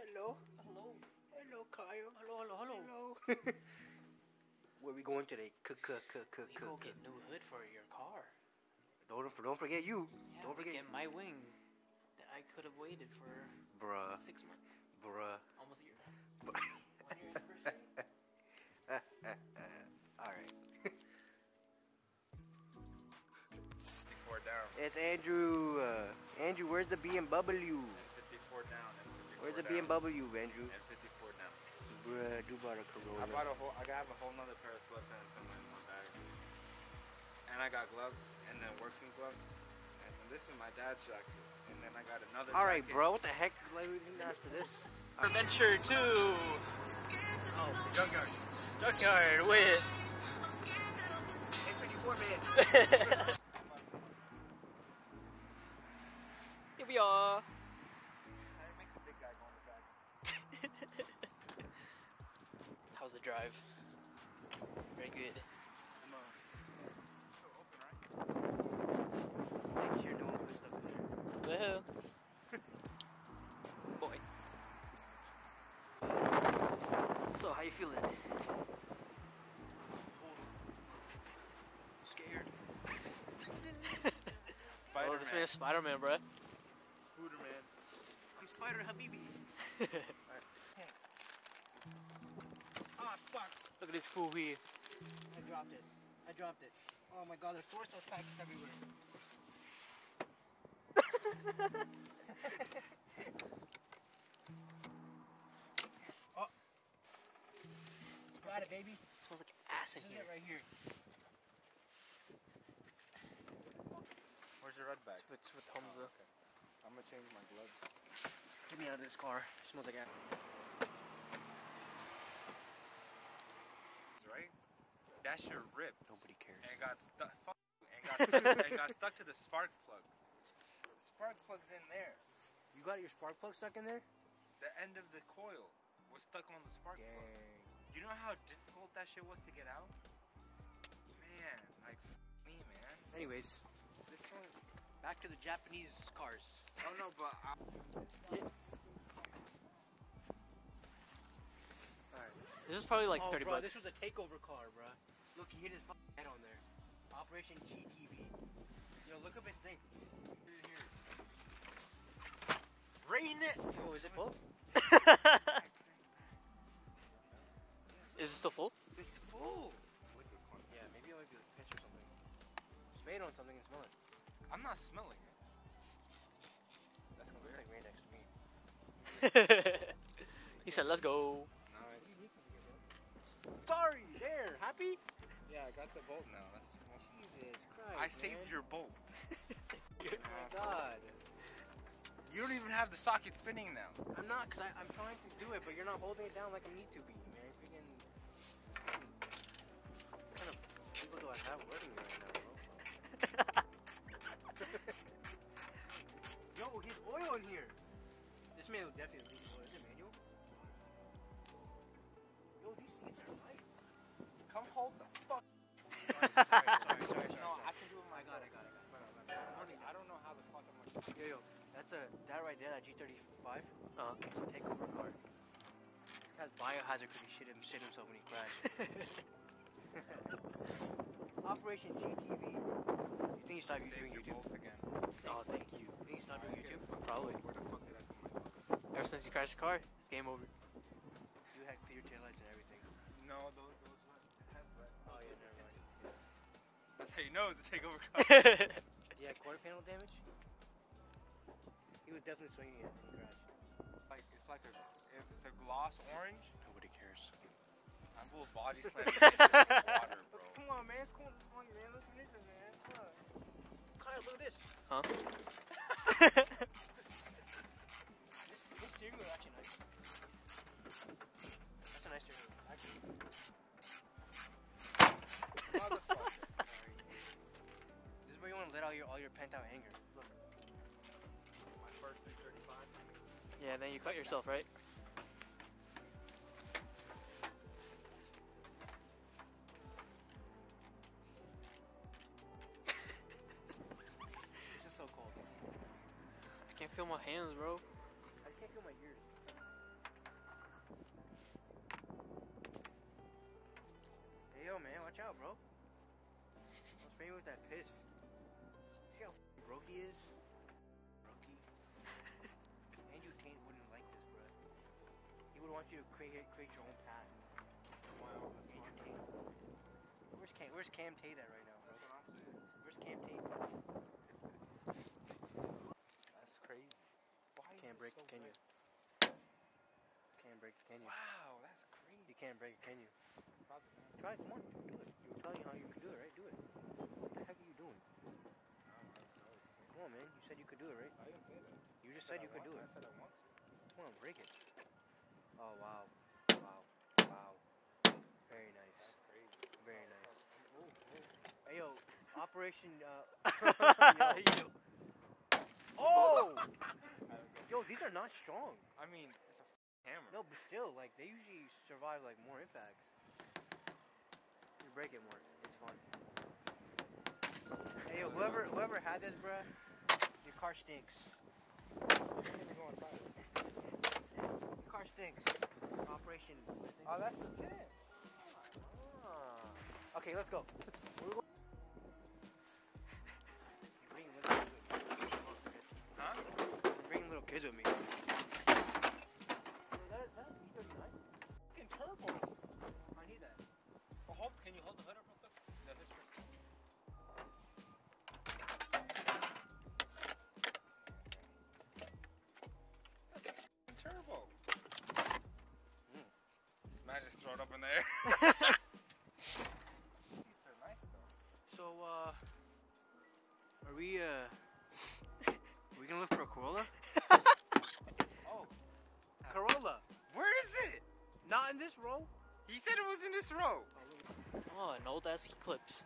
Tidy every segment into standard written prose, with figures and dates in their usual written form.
Hello. Hello. Hello, Kyle. Hello. Where we going today? We go get new hood for your car. Don't forget you. Yeah, Don't forget get my wing that I could have waited for Bruh. 6 months. Bruh. Almost a year. 1 year anniversary. Alright. 54 down. It's Andrew. Andrew, where's the BMW? 54 down. Where's the BMW, Andrew? And 54 down. Bruh, you bought a Corolla. I have a whole nother pair of sweatpants in my bag. And I got gloves, and then working gloves. And this is my dad's jacket. And then I got another Alright, jacket. bro, what the heck? Like, we didn't ask for this. Adventure 2. Oh, junkyard. Junkyard with A54, man. Here we are. It makes the big guy go in the back. How's the drive? Very good. Make sure no one puts stuff in there. The hell? Boy. So, how you feeling? Scared. Oh, this man's Spider-Man, bruh. Hooterman. I'm Spider Habibi. Ah, fuck. Look at this fool here. I dropped it. Oh my god, there's four stuff packets everywhere. Oh. Got it, baby. Smells like ass in This is here. it right here. Where's your red bag? It's with Hamza. Okay. I'm gonna change my gloves. Get me out of this car. Smells like ass. Right? That shit ripped. Nobody cares. And got stuck. And got stuck to the spark plug. The spark plug's in there. You got your spark plug stuck in there? The end of the coil was stuck on the spark plug. Dang. You know how difficult that shit was to get out? Man, like me, man. Anyways, This one. back to the Japanese cars. Oh no, but This is probably like oh, 30 bro, bucks. this was a takeover car, bro. Look, he hit his head on there. Operation GTV. Yo, look up his thing. Here. Rain it! Oh, is it full? Is it still full? It's full. Yeah, maybe I'll give you a pitch or something. Spray it on something and smell it. I'm not smelling it. That's Looks weird. like Rain next to me. He said, let's go. Nice. Sorry, there. Happy? Yeah, I got the bolt now. That's Jesus Christ. I saved your bolt. Oh my god. You don't even have the socket spinning now. I'm not, because I'm trying to do it, but you're not holding it down like I need to be, man. Freaking. What kind of people do I have working right now, bro? Yo, he's oil in here. This man will definitely leave oil. Is it manual? Yo, these seats are light. Come hold the fuck. Sorry. No, I can do it I myself. got it. I don't know how the fuck I'm gonna. Yo, that's that right there, that G35. Takeover car. This guy's biohazard because he shit himself when he crashed. Operation GTV. You think he stopped Save doing your YouTube? bolt again. Oh, thank you. You think he stopped doing YouTube? Probably. Where the fuck did I put my book? Ever since you crashed the car, it's game over. You had clear taillights and everything. No, those headlights. Oh yeah, never mind. That's how you know it's a takeover car. Yeah, quarter panel damage. He was definitely swinging it when he crashed. It's a gloss orange. Nobody cares. I'm full body slam water, bro. Come on, man. It's cool. Come on, man. Let's finish it, man. Come on. Kyle, look at this. Huh? This steering wheel is actually nice. That's a nice steering wheel. Actually. Motherfucker. Sorry. This is where you want to let out all your pent out anger. Look. My first 335. Yeah, then you cut yourself, right? It's just so cold. I can't feel my hands, bro. I can't feel my ears. hell, man. Watch out, bro. Don't spray me with that piss. See how broke he is? Brokey. Andrew Tate wouldn't like this, bro. He would want you to create your own path. Andrew Tate. Where's Cam Tate at right now, bro? That's what I'm saying. Where's Cam Tate? That's crazy. Why Can't break it, can you? Can't break it, can you? Wow, that's crazy. You can't break it, can you? Probably not. Try it, come on, do it. You were telling you how you can do it, right? Do it. What the heck are you doing? Come on, man. You said you could do it, right? I didn't say that. You just said you could do it. I said I want to. Come on, break it. Oh, wow. Wow. Wow. Very nice. That's crazy. Very nice. Oh. Hey, yo, Operation, Yo. Oh! Yo, these are not strong. I mean, it's a hammer. No, but still, like, they usually survive, like, more impacts. You break it more. It's fun. Hey, yo, whoever had this, bruh, your car stinks. Go inside. Your car stinks. Operation. Oh, that's the 10. Ah. Okay, let's go. Bringing little kids with me. Huh? Bringing little kids with me. That E39? Fucking turbo. I need that. Well, can you hold the hood up real quick? The hood's first. That's a f***ing turbo. Imagine just throw it up in the air. These are nice though. So, are we gonna look for a Corolla? Oh, Corolla! where is it? Not in this row? He said it was in this row. Oh, an old ass Eclipse.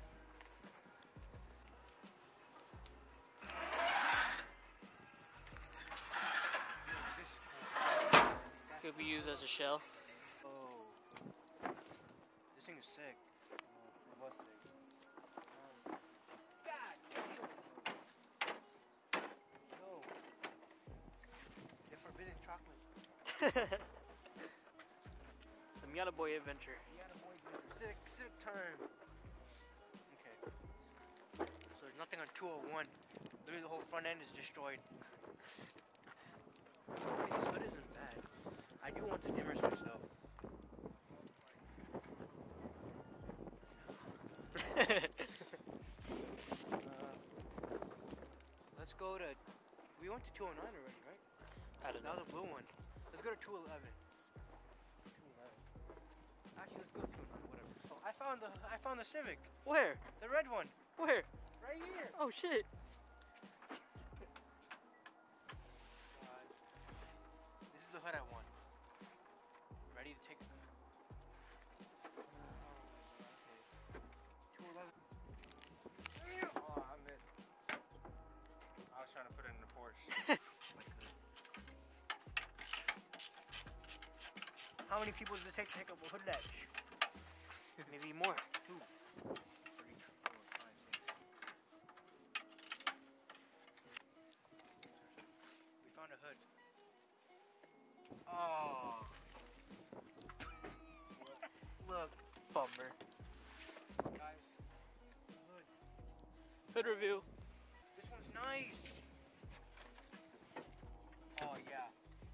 Could be used as a shell. Oh. This thing is sick. It was sick. God damn. Yo. The forbidden chocolate. The Miata Boy Adventure. Civic turn. Okay. So there's nothing on 201. Literally the whole front end is destroyed. Okay, this hood isn't bad. I do want the dimmer switch though. Let's go to. We went to 209 already, right? I don't That know. was a blue one. Let's go to 211. 211. Actually, let's go to 209. Whatever. So I found the Civic, Where? the red one, Where? right here. Oh shit. This is the hood I want. Ready to take it. Okay. 211. Oh, I missed. I was trying to put it in the Porsche. How many people does it take to take up a hood latch? Maybe more. 2, 3, 4, 5, 6. We found a hood. Oh. Look, Bummer. guys. Hood. Hood review. This one's nice. Oh yeah.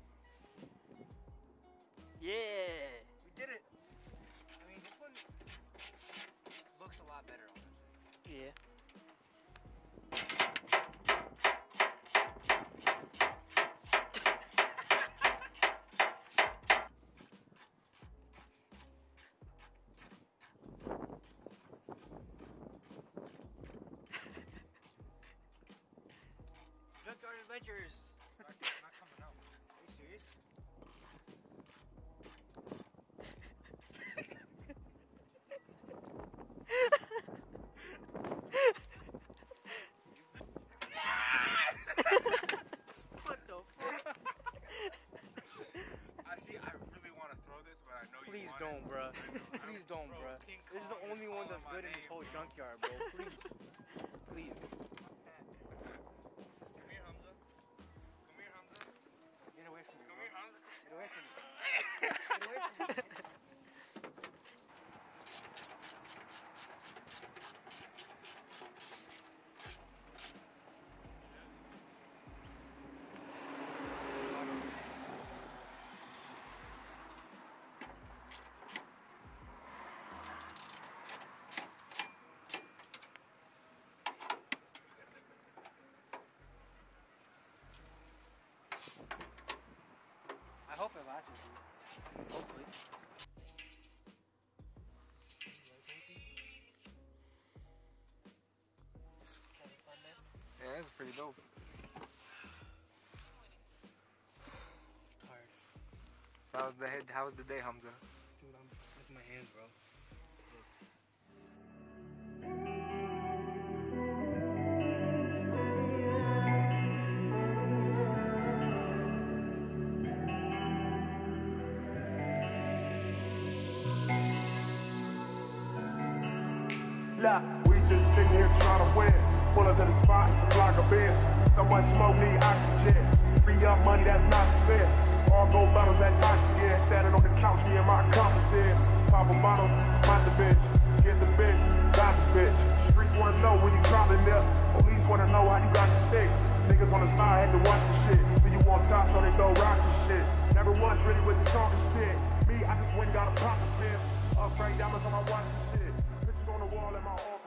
Yeah. We did it. I mean, this one looks a lot better, honestly. Yeah. Junkyard Adventures. It's not coming out. Are you serious? What the fuck? I see. I really want to throw this, but I know Please you want don't, it. bruh. Please don't, Bro, bruh. King This is the Kong only one that's calling good in my this whole name, junkyard, bro. Please. Please. Come here, Hamza. Come here, Hamza. Get away from me. Come bro. here, Hamza. Get away from me. Get away from me. off at latches, dude. Hopefully. Yeah, it's pretty dope. Tired. So how was the day, Hamza? Dude, I'm with my hands, bro. We just sitting here trying to win. Pull up to the spot and supply a bin. So much smoke, need oxygen. Free up money that's not spent. All gold bottles that's oxygen. Standing on the couch, me and my accomplices. Pop a bottle, find the bitch. Get the bitch, got the bitch. Streets wanna know when you crawling there. Police wanna know how you got the stick. Niggas on the side had to watch the shit. So you on top, so they throw rocks and shit. Never once really with the talking shit. Me, I just went and got a pop shit. Upgrade diamonds on my watch and shit. Pictures on the wall in my office.